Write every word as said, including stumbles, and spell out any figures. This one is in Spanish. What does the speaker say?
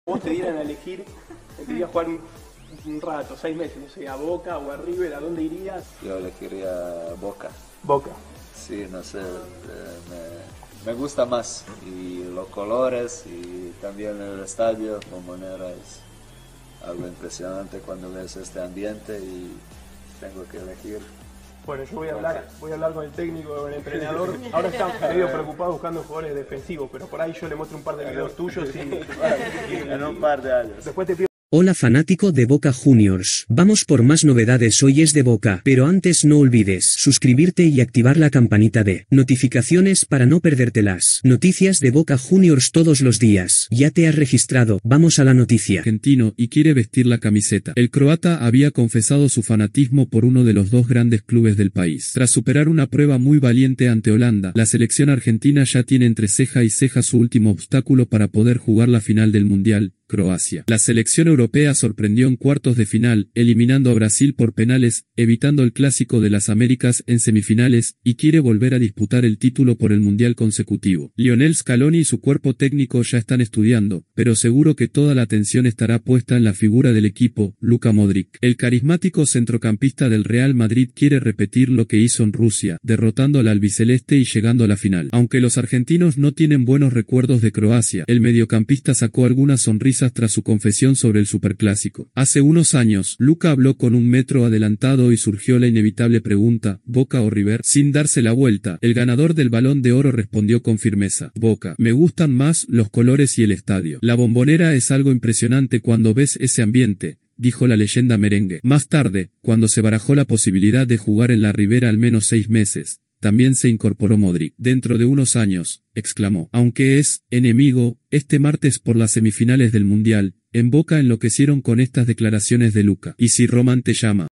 Vos te dieran a elegir, te irías a jugar un, un rato, seis meses, no sé, a Boca o a River, ¿a dónde irías? Yo elegiría Boca. Boca. Sí, no sé, eh, me, me gusta más. Y los colores y también el estadio, como manera, es algo impresionante cuando ves este ambiente y tengo que elegir. Bueno, yo voy a hablar, voy a hablar con el técnico, con el entrenador. Ahora está medio preocupado buscando jugadores defensivos, pero por ahí yo le muestro un par de videos tuyos y, y, En un par de años. Después te pido. Hola fanático de Boca Juniors, vamos por más novedades, hoy es de Boca, pero antes no olvides suscribirte y activar la campanita de notificaciones para no perdértelas. Noticias de Boca Juniors todos los días. ¿Ya te has registrado? Vamos a la noticia. Argentino y quiere vestir la camiseta. El croata había confesado su fanatismo por uno de los dos grandes clubes del país. Tras superar una prueba muy valiente ante Holanda, la selección argentina ya tiene entre ceja y ceja su último obstáculo para poder jugar la final del Mundial, Croacia. La selección europea sorprendió en cuartos de final, eliminando a Brasil por penales, evitando el Clásico de las Américas en semifinales, y quiere volver a disputar el título por el Mundial consecutivo. Lionel Scaloni y su cuerpo técnico ya están estudiando, pero seguro que toda la atención estará puesta en la figura del equipo, Luka Modric. El carismático centrocampista del Real Madrid quiere repetir lo que hizo en Rusia, derrotando al albiceleste y llegando a la final. Aunque los argentinos no tienen buenos recuerdos de Croacia, el mediocampista sacó algunas sonrisas tras su confesión sobre el superclásico. Hace unos años, Luka habló con un metro adelantado y surgió la inevitable pregunta, ¿Boca o River? Sin darse la vuelta, el ganador del Balón de Oro respondió con firmeza, Boca. Me gustan más los colores y el estadio. La Bombonera es algo impresionante cuando ves ese ambiente, dijo la leyenda merengue. Más tarde, cuando se barajó la posibilidad de jugar en la Ribera al menos seis meses, también se incorporó Modric. Dentro de unos años, exclamó, aunque es enemigo, este martes por las semifinales del Mundial, en Boca enloquecieron con estas declaraciones de Luka. ¿Y si Roman te llama?